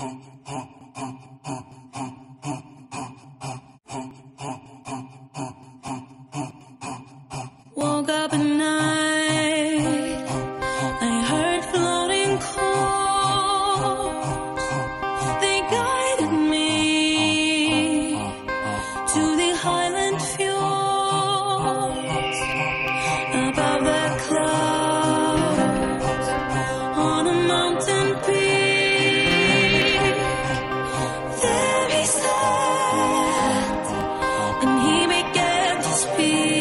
Woke up at night, I heard floating chords. They guided me to the highland fjords. Above the clouds, on a mountain peak, there he sat, and he began to speak.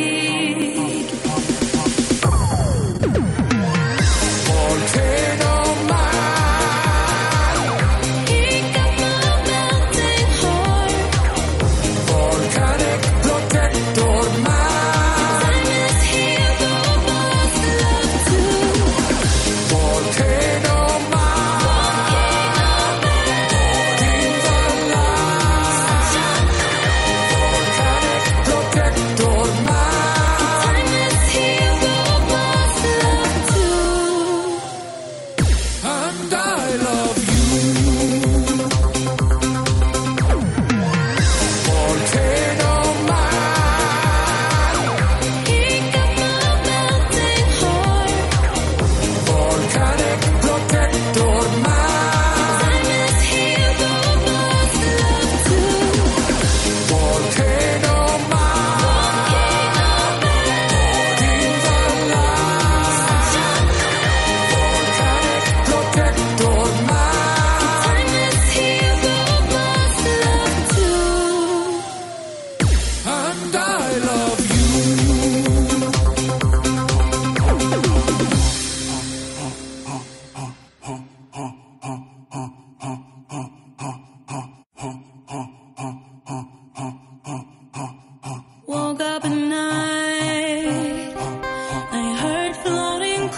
Woke up at night, I heard floating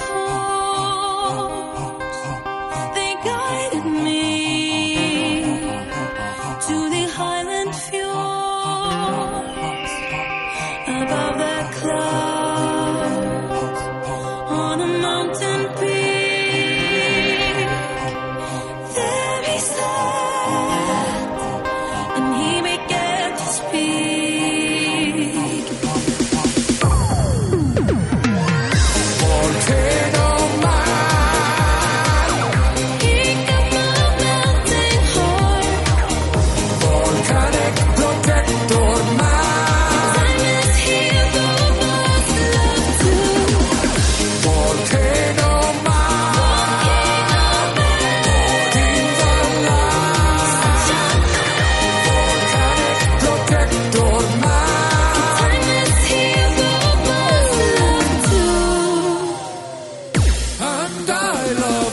chords. They guided me to the highland fjords. Above the clouds, on a mountain peak, there he sat, and he began to speak. And I love